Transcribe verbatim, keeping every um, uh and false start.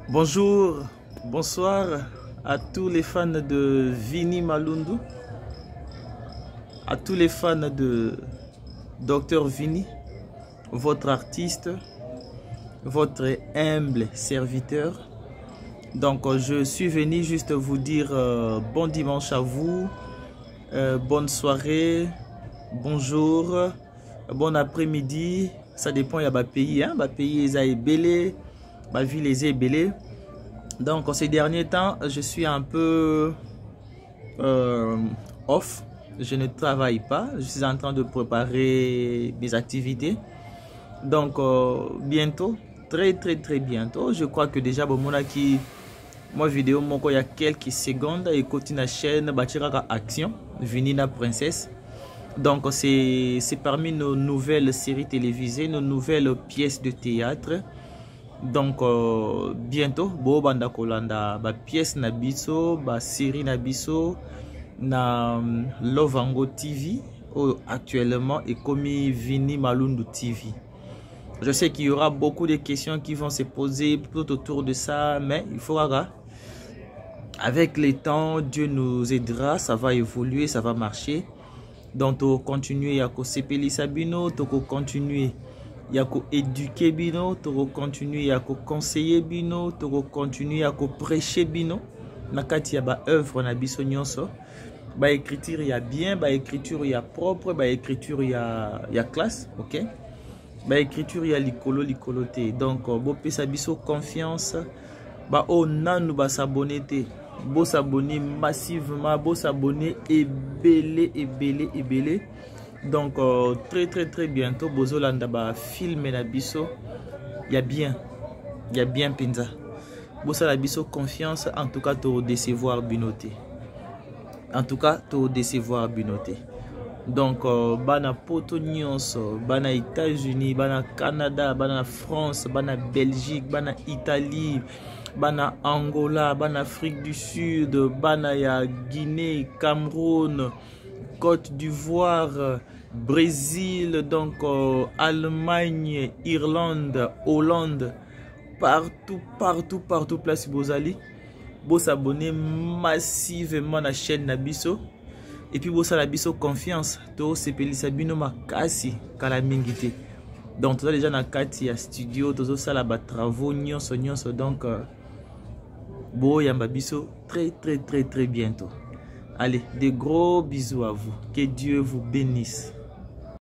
Bonjour, bonsoir à tous les fans de Vini Malundu, à tous les fans de Docteur Vini, votre artiste, votre humble serviteur. Donc je suis venu juste vous dire euh, bon dimanche à vous, euh, bonne soirée, bonjour, bon après-midi. Ça dépend, il y a des pays, hein, des pays ils ont belé, ma ville les est belé. Donc ces derniers temps, je suis un peu euh, off. Je ne travaille pas. Je suis en train de préparer mes activités. Donc euh, bientôt, très très très bientôt. Je crois que déjà bon mon qui moi vidéo mon il y a quelques secondes et continue la chaîne Bachiraka Action Vinina Princesse. Donc c'est parmi nos nouvelles séries télévisées, nos nouvelles pièces de théâtre. Donc euh, bientôt bo banda kolanda ba pièce na biso ba série na biso na um, Lovango T V oh, actuellement et comme Vini Malundu T V. Je sais qu'il y aura beaucoup de questions qui vont se poser tout autour de ça, mais il faudra avec le temps Dieu nous aidera, ça va évoluer, ça va marcher. Donc to continuer à sepeli sabino, to continuer il y a éduquer bino, tu continuer à conseiller bino, tu continuer à prêcher bino. Nakati ya ba œuvre na biso nyonso. Ba écriture il y a bien, ba écriture il y a propre, ba écriture il y a il y a classe, OK? Ba écriture il y a likolo likoloté. Donc bo pesa biso confiance, ba o nanu ba s'abonner té. Bo s'abonner massivement, bo s'abonner et belé et belé et belé. Donc euh, très très très bientôt bozolanda ba film na biso il y a bien il y a bien penza bosa la biso confiance en tout cas to décevoir binoté en tout cas to décevoir binoté. Donc euh, bana poto nyonso bana États-Unis bana Canada bana France bana Belgique bana Italie bana Angola bana Afrique du Sud bana ya Guinée Cameroun Côte d'Ivoire, Brésil, donc euh, Allemagne, Irlande, Hollande, partout, partout, partout, place Bozali. Vous s'abonner massivement à la chaîne Nabiso. Et puis, vous avez la confiance. To sepeli sabino makasi kalamingite. Donc, vous avez déjà na kati ya studio, tous ça là bas travaux, nyonso nyonso. Donc, bo yamba biso très, très, très, très bientôt. Allez, des gros bisous à vous. Que Dieu vous bénisse.